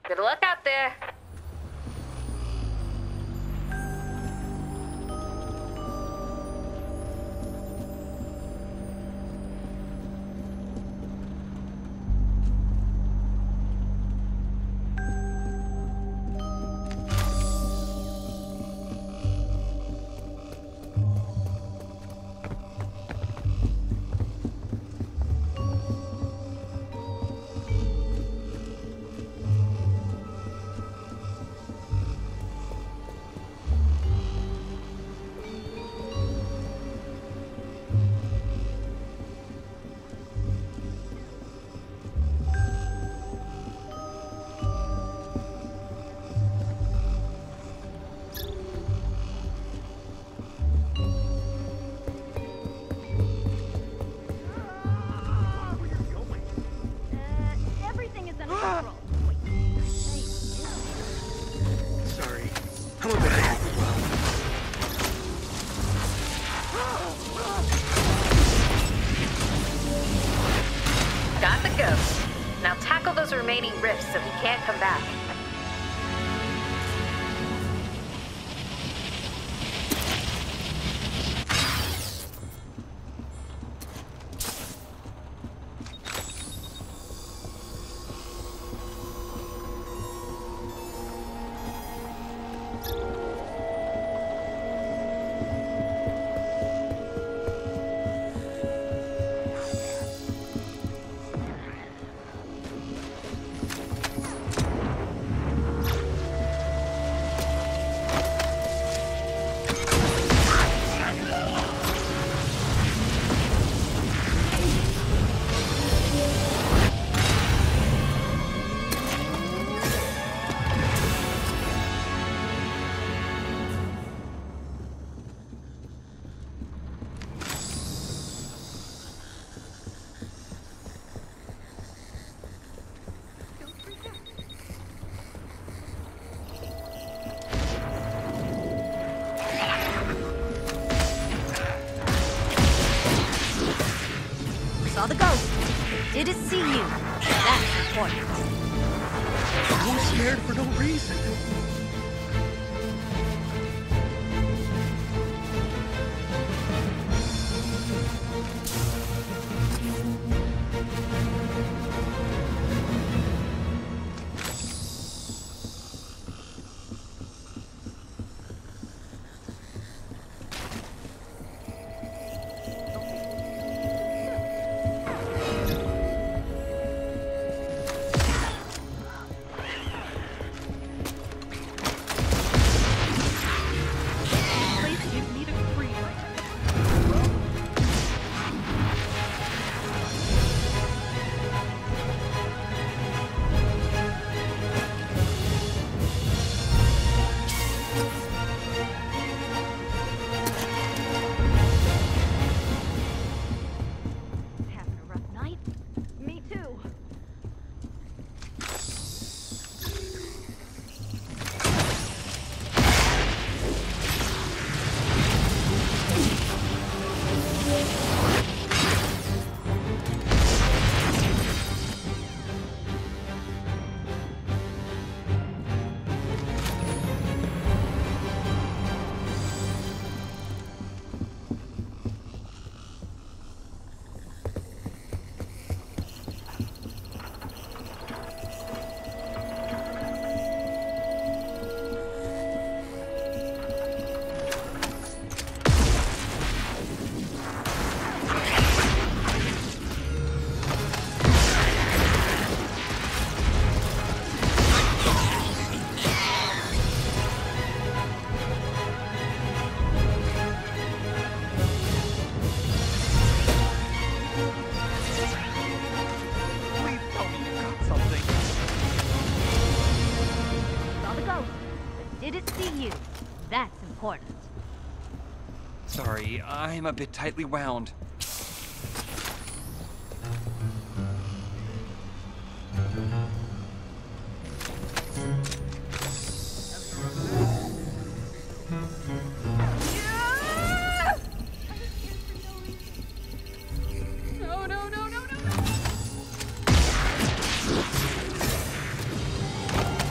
Good luck out there. Now tackle those remaining rifts so he can't come back. Saw the ghost. Didn't see you. That's important. I'm scared for no reason. That's important. Sorry, I'm a bit tightly wound. No.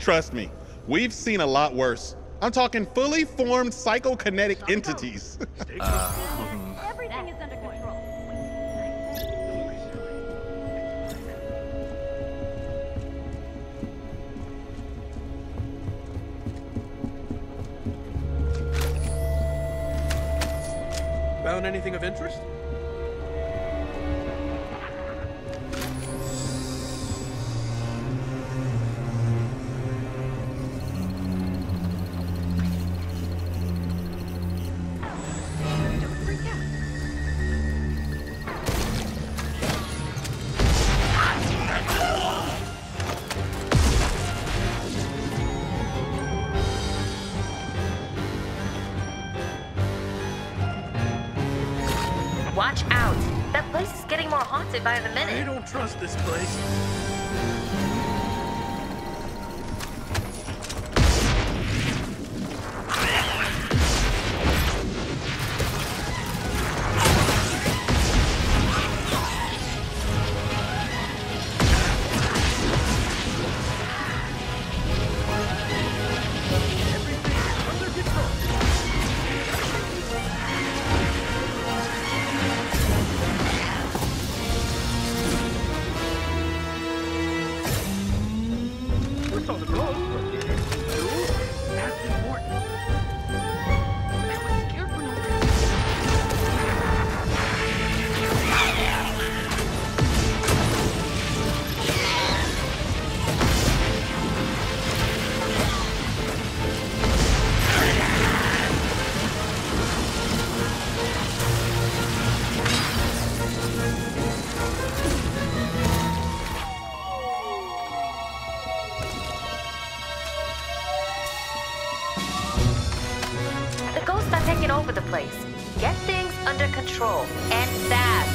Trust me, we've seen a lot worse. I'm talking fully formed psychokinetic entities. Everything is under control. Found anything of interest? Watch out! That place is getting more haunted by the I minute. don't trust this place. Everything is under control. We saw the ghost, but did it do? That's important. I was scared for no reason. The ghosts are taking over the place. Get things under control. And fast.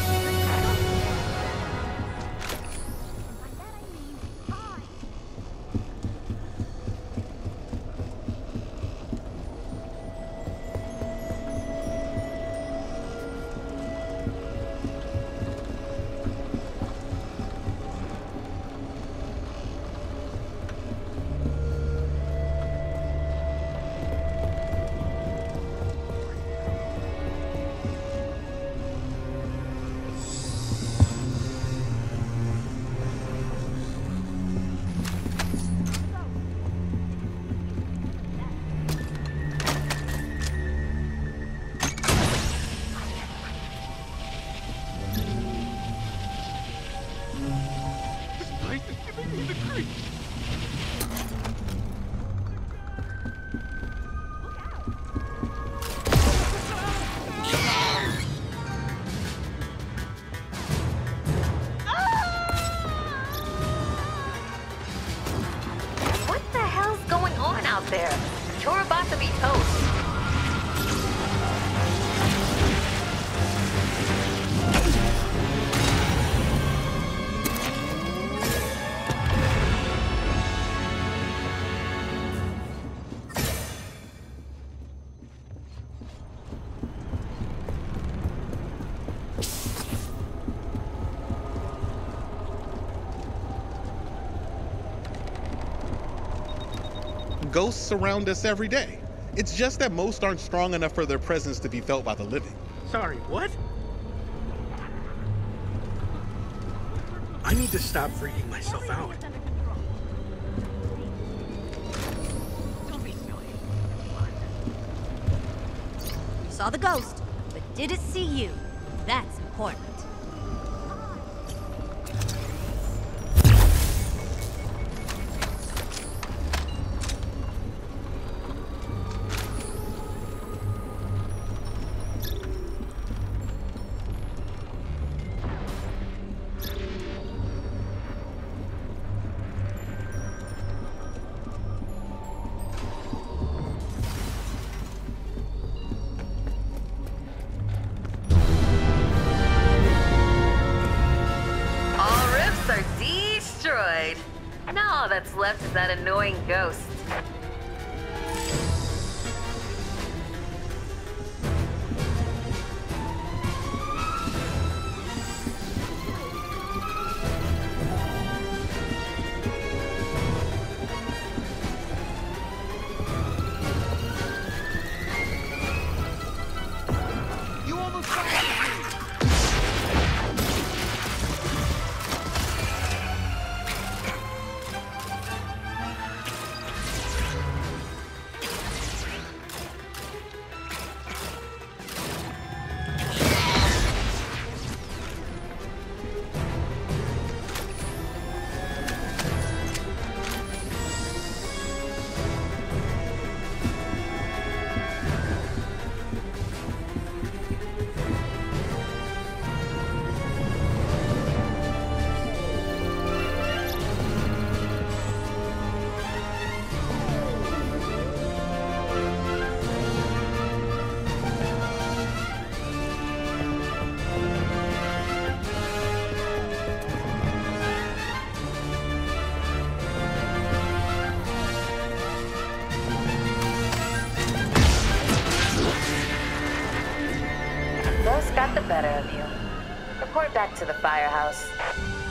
This place is giving me the creeps. What the hell's going on out there? You're about to be toast. Ghosts surround us every day. It's just that most aren't strong enough for their presence to be felt by the living. Sorry, what? I need to stop freaking myself out. Don't be silly. You saw the ghost, but did it see you? That's important. All rifts are destroyed. Now all that's left is that annoying ghost. the better of you. Report back to the firehouse.